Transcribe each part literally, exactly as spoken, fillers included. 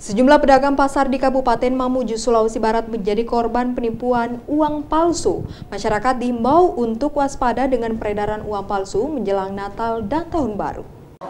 Sejumlah pedagang pasar di Kabupaten Mamuju, Sulawesi Barat menjadi korban penipuan uang palsu. Masyarakat diimbau untuk waspada dengan peredaran uang palsu menjelang Natal dan Tahun Baru.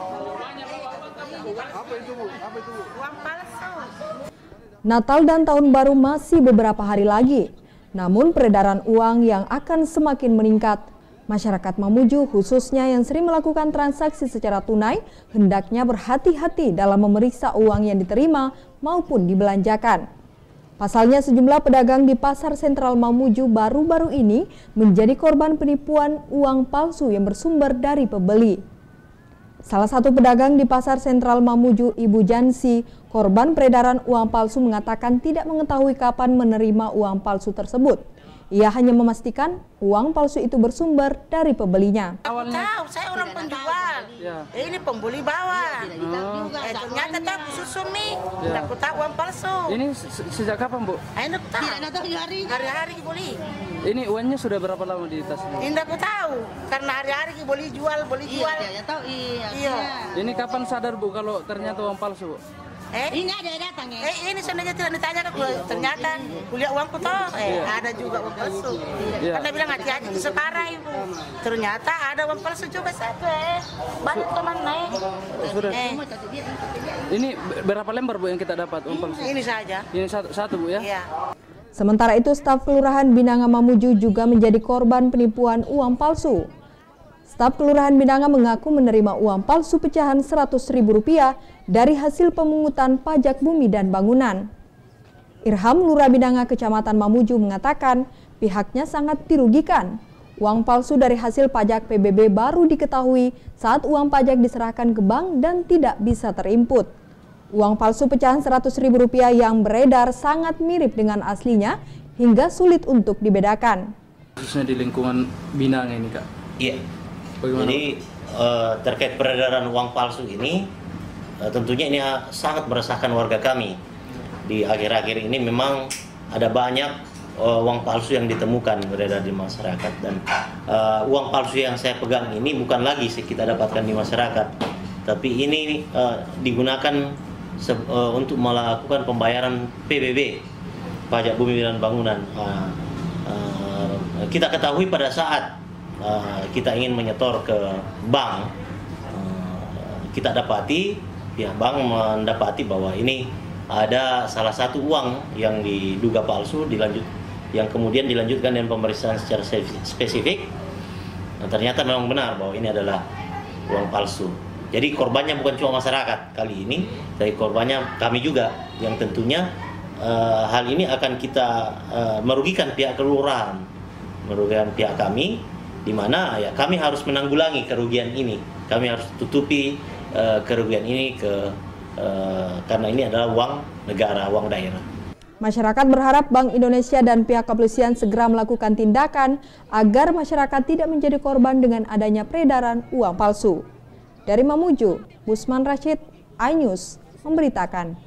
Natal dan Tahun Baru masih beberapa hari lagi, namun peredaran uang yang akan semakin meningkat. Masyarakat Mamuju khususnya yang sering melakukan transaksi secara tunai hendaknya berhati-hati dalam memeriksa uang yang diterima maupun dibelanjakan. Pasalnya sejumlah pedagang di Pasar Sentral Mamuju baru-baru ini menjadi korban penipuan uang palsu yang bersumber dari pembeli. Salah satu pedagang di Pasar Sentral Mamuju, Ibu Jansi, korban peredaran uang palsu mengatakan tidak mengetahui kapan menerima uang palsu tersebut. Ia hanya memastikan uang palsu itu bersumber dari pembelinya. Aku tahu, saya orang penjual. Ya. Ini pembeli bawa. Oh. Eh, ternyata aku susun nih. Ya. Aku tahu uang palsu. Ini se sejak kapan, Bu? Ini aku tahu. Hari-hari beli. Ini uangnya sudah berapa lama di tas ini? Ini aku tahu. Karena hari-hari beli jual, beli jual. Iya, tahu. Iya. Iya. Ini kapan sadar, Bu, kalau ternyata uang palsu, Bu? Eh, ini ada datang ya? Eh, ini sebenarnya tidak ditanya aku. Ternyata kuliah uangku toh, eh yeah. Ada juga uang palsu. Yeah. Karena bilang hati-hati sekarang ibu. Ternyata ada uang palsu juga satu eh. Banyak teman naik. Sudah. Eh. Ini berapa lembar, Bu, yang kita dapat uang palsu? Ini saja. Ini satu, satu Bu, ya? Iya. Sementara itu, staf Kelurahan Binanga Mamuju juga menjadi korban penipuan uang palsu. Staf Kelurahan Binanga mengaku menerima uang palsu pecahan seratus ribu rupiah dari hasil pemungutan pajak bumi dan bangunan. Irham, Lurah Binanga, Kecamatan Mamuju, mengatakan pihaknya sangat dirugikan. Uang palsu dari hasil pajak P B B baru diketahui saat uang pajak diserahkan ke bank dan tidak bisa terinput. Uang palsu pecahan seratus ribu rupiah yang beredar sangat mirip dengan aslinya hingga sulit untuk dibedakan. Khususnya di lingkungan Binanga ini, Kak? Iya. Bagaimana? Jadi uh, terkait peredaran uang palsu ini uh, tentunya ini uh, sangat meresahkan warga kami. Di akhir-akhir ini memang ada banyak uh, uang palsu yang ditemukan beredar di masyarakat, dan uh, uang palsu yang saya pegang ini bukan lagi kita dapatkan di masyarakat, tapi ini uh, digunakan uh, untuk melakukan pembayaran P B B, pajak bumi dan bangunan. Uh, uh, kita ketahui pada saat Uh, kita ingin menyetor ke bank, uh, kita dapati, ya bank mendapati bahwa ini ada salah satu uang yang diduga palsu, dilanjut, yang kemudian dilanjutkan dengan pemeriksaan secara spesifik. Nah, ternyata memang benar bahwa ini adalah uang palsu. Jadi korbannya bukan cuma masyarakat kali ini, tapi korbannya kami juga, yang tentunya uh, hal ini akan kita uh, merugikan pihak kelurahan, merugikan pihak kami, di mana ya kami harus menanggulangi kerugian ini, kami harus tutupi uh, kerugian ini ke uh, karena ini adalah uang negara, uang daerah. Masyarakat berharap Bank Indonesia dan pihak kepolisian segera melakukan tindakan agar masyarakat tidak menjadi korban dengan adanya peredaran uang palsu. Dari Mamuju, Busman Rashid, iNews memberitakan.